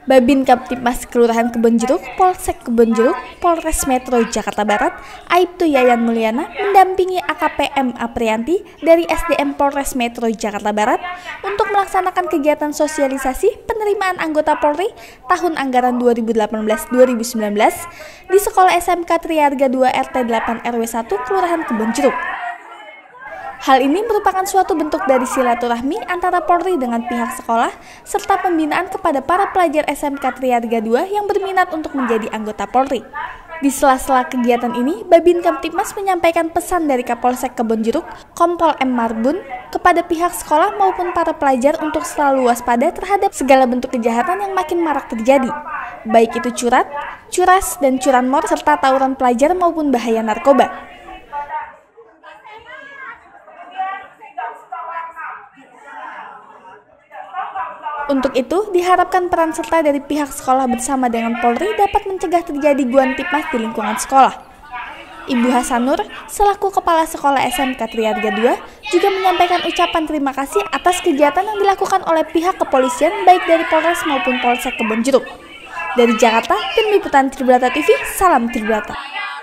Babin Kamtibmas Kelurahan Kebonjeruk, Polsek Kebonjeruk, Polres Metro Jakarta Barat, Aibtu Yayan Mulyana mendampingi AKP M. Aprianti dari SDM Polres Metro Jakarta Barat untuk melaksanakan kegiatan sosialisasi penerimaan anggota Polri tahun anggaran 2018-2019 di Sekolah SMK Triharga 2 RT 8 RW 1 Kelurahan Kebonjeruk. Hal ini merupakan suatu bentuk dari silaturahmi antara Polri dengan pihak sekolah serta pembinaan kepada para pelajar SMK Triharga 2 yang berminat untuk menjadi anggota Polri. Di sela-sela kegiatan ini, Babin Kamtibmas menyampaikan pesan dari Kapolsek Kebonjeruk, Kompol M. Marbun, kepada pihak sekolah maupun para pelajar untuk selalu waspada terhadap segala bentuk kejahatan yang makin marak terjadi, baik itu curat, curas, dan curanmor, serta tawuran pelajar maupun bahaya narkoba. Untuk itu, diharapkan peran serta dari pihak sekolah bersama dengan Polri dapat mencegah terjadi guantipmas di lingkungan sekolah. Ibu Hasanur, selaku Kepala Sekolah SMK Triharga 2, juga menyampaikan ucapan terima kasih atas kegiatan yang dilakukan oleh pihak kepolisian baik dari Polres maupun Polsek Kebonjeruk. Dari Jakarta, tim liputan Tribrata TV, salam Tribrata.